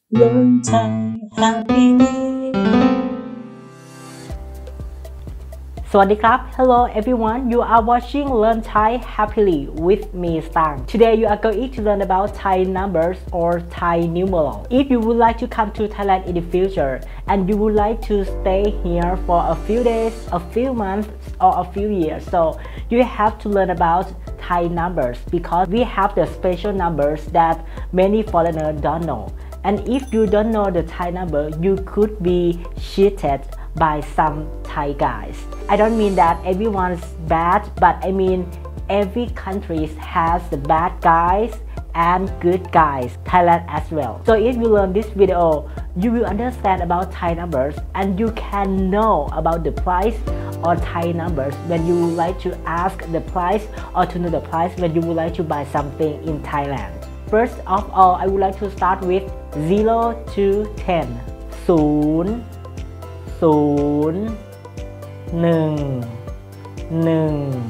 Learn Thai happily สวัสดีครับ Hello everyone, you are watching Learn Thai happily with me Stang. Today you are going to learn about Thai numbers or Thai numerals. If you would like to come to Thailand in the future and you would like to stay here for a few days, a few months or a few years, so you have to learn about Thai numbers because we have the special numbers that many foreigners don't know. And if you don't know the Thai number, you could be cheated by some Thai guys. I don't mean that everyone's bad, but I mean every country has the bad guys and good guys, Thailand as well. So if you learn this video, you will understand about Thai numbers and you can know about the price or Thai numbers when you would like to ask the price or to know the price when you would like to buy something in Thailand. First of all, I would like to start with 0 to 10. 0 0 1 1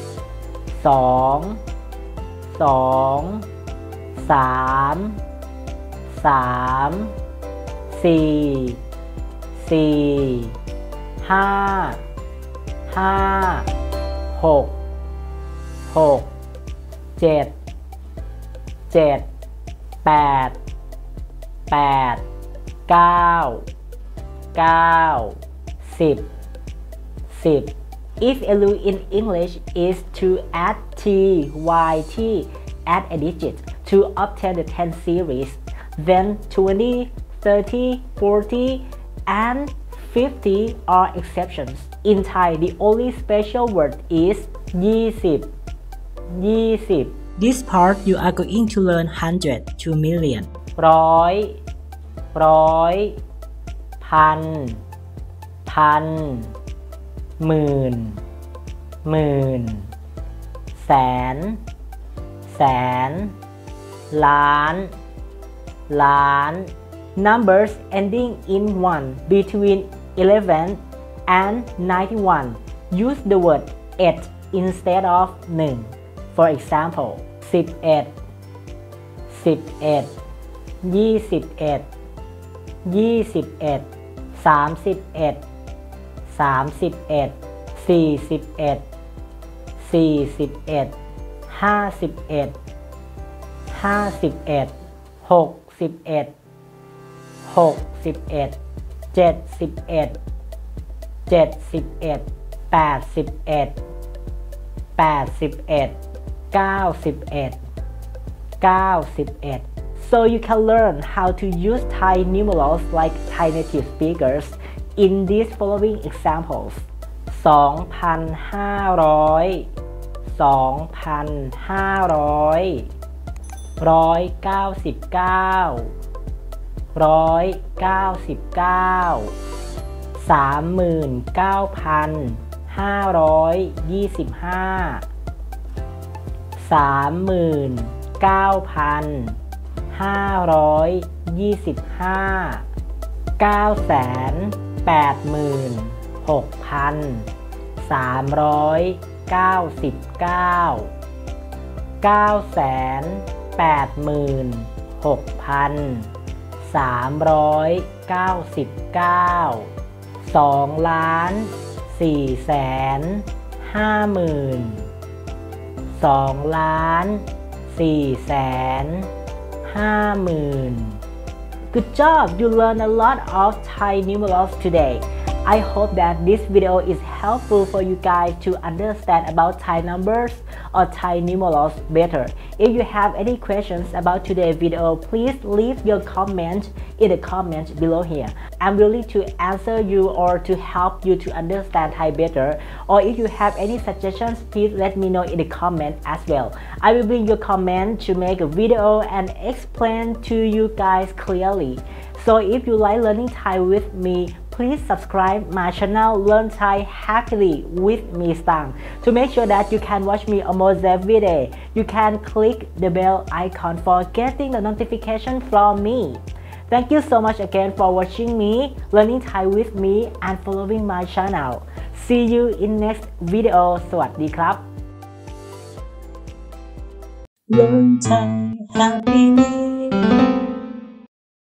2 2 3 3 4 4 5 5 6 6 7 7 8 8 9 9 10 10 If LU in English is to add T, Y, T, add a digit to obtain the 10 series, then 20, 30, 40, and 50 are exceptions. In Thai, the only special word is 20, 20. This part you are going to learn 100 to million. ร้อยพันหมื่นแสนล้าน Numbers ending in 1 between 11 and 91 use the word 8 instead of 1. For example, 11 21 21 31 31 41 41 51 51 61 61 71 71 81 81 91 91 So you can learn how to use Thai numerals like Thai native speakers in these following examples. 2,500 199 39,525 Good job! You learned a lot of Thai numerals today. I hope that this video is helpful for you guys to understand about Thai numbers or Thai numerals better. If you have any questions about today's video, please leave your comment in the comment below here. I'm willing to answer you or to help you to understand Thai better. Or if you have any suggestions, please let me know in the comment as well. I will bring your comment to make a video and explain to you guys clearly. So if you like learning Thai with me, please subscribe my channel Learn Thai Happily with me Stang. To make sure that you can watch me almost every day, you can click the bell icon for getting the notification from me. Thank you so much again for watching me, learning Thai with me and following my channel. See you in next video สวัสดีครับ Learn Thai happily